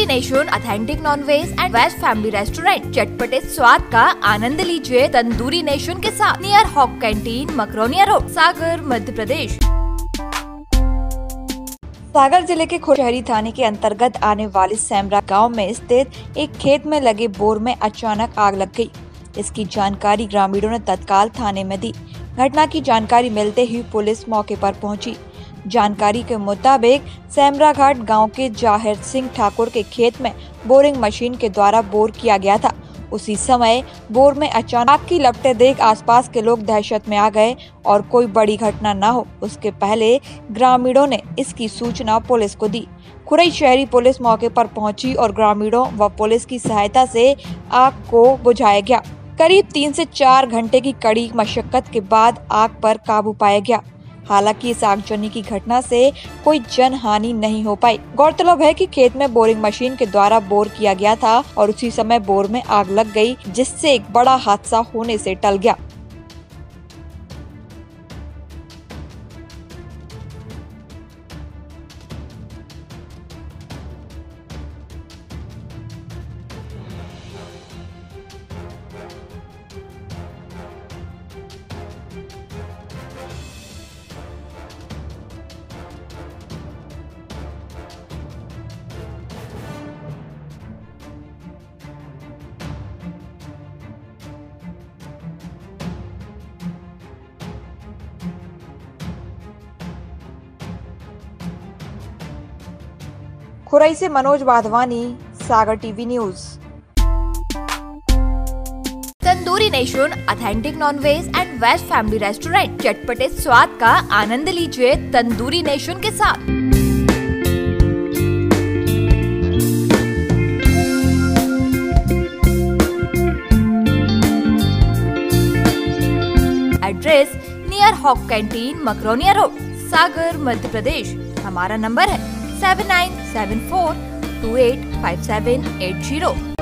Nation authentic non veg and veg family restaurant. चटपटे स्वाद का आनंद लीजिए तंदूरी नेशन के साथ। Near hawk canteen, Makronia road, Sagar, Madhya Pradesh. Sagar जिले के खुरहरी थाने के अंतर्गत आने वाले सेमरा गांव में स्थित एक खेत में लगे बोर में अचानक आग लग गई। इसकी जानकारी ग्रामीणों ने तत्काल थाने में दी। घटना की जानकारी मिलते ही पुलिस मौके पर पहुंची। जानकारी के मुताबिक सेमरा घाट गांव के जाहिर सिंह ठाकुर के खेत में बोरिंग मशीन के द्वारा बोर किया गया था। उसी समय बोर में अचानक आग की लपटें देख आसपास के लोग दहशत में आ गए और कोई बड़ी घटना न हो उसके पहले ग्रामीणों ने इसकी सूचना पुलिस को दी। खुरई शहरी पुलिस मौके पर पहुंची और ग्रामीणों व पुलिस की सहायता से आग को बुझाया गया। करीब 3 से 4 घंटे की कड़ी मशक्कत के बाद आग पर काबू पाया गया। हालांकि इस आगजनी की घटना से कोई जन हानि नहीं हो पाई। गौरतलब है कि खेत में बोरिंग मशीन के द्वारा बोर किया गया था और उसी समय बोर में आग लग गई, जिससे एक बड़ा हादसा होने से टल गया। खुरई से Manoj Wadhwani, Sagar TV news. Tandoori nation authentic non veg and veg family restaurant. चटपटे स्वाद का आनंद लीजिए तंदूरी नेशन के साथ। Address near hawk canteen, Makronia road, Sagar, Madhya Pradesh. हमारा नंबर है 7974285780।